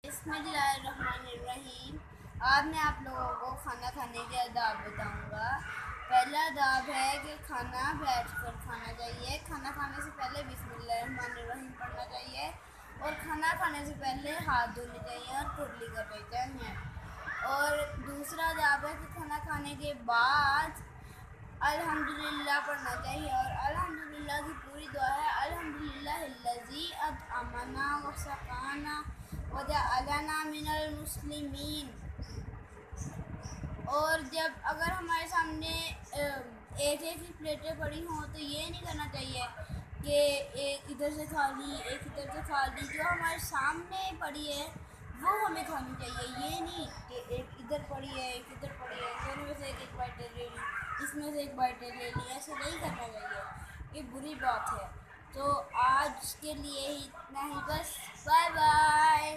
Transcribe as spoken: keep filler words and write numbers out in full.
بسم اللہ الرحمن الرحیم۔ آج میں آپ لوگوں کو کھانا کھانے کے آداب بتاؤں گا۔ پہلا آداب ہے کہ کھانا بیٹھ کر کھانا چاہیے۔ کھانا کھانے سے پہلے بسم اللہ الرحمن الرحیم پڑھنا چاہیے اور کھانا کھانے سے پہلے ہاتھ دھونے چاہیے اور کلی کرنی چاہیے۔ اور دوسرا آداب ہے کہ کھانا کھانے کے بعد الحمدللہ پڑھنا چاہیے، اور الحمدللہ کی پوری دعا ہے الحمدللہ الذی اطعمنا وسقانا وجعلنا من المسلمین۔ اور جب اگر ہمارے سامنے ایک ایک ہی پلیٹیں پڑی ہوں تو یہ نہیں کرنا چاہیے کہ ایک ادھر سے کھا لی ایک ادھر سے کھا لی۔ جو ہمارے سامنے پڑی ہے وہ ہمیں کھانی چاہیے، یہ نہیں کہ ایک ادھر پڑی ہے ایک ادھر پڑی ہے، دونوں میں سے ایک ایک بائٹیں لے لی، اس میں سے ایک بائٹیں لے لی، ایسے نہیں کرنا چاہیے، یہ بری بات ہے۔ تو آج کے لیے ہی اتنا ہی بس، بائے بائے۔